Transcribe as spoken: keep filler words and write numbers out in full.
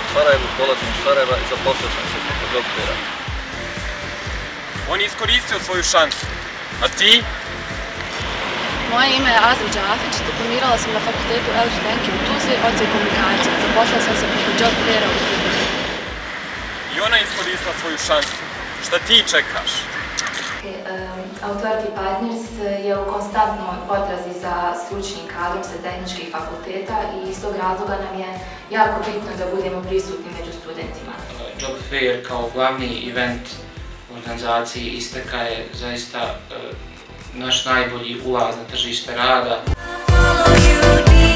u Sarajevu, dolazim iz Sarajeva i zaposlio sam se preko job faira. On je iskoristio svoju šansu, a ti? Moje ime je Azra Đafić, diplomirala sam na fakultetu elektrotehnike u Tuzli, odsjek komunikacije. Zaposlila sam se preko job faira u Tuzli. I ona je iskoristila svoju šansu. Šta ti čekaš? Authority Partners je u konstantnoj potrazi za stručnim kadrom sa tehničkih fakulteta i iz tog razloga nam je jako bitno da budemo prisutni među studentima. Job fair kao glavni event u organizaciji Isteka je zaista naš najbolji ulaz na tržište rada.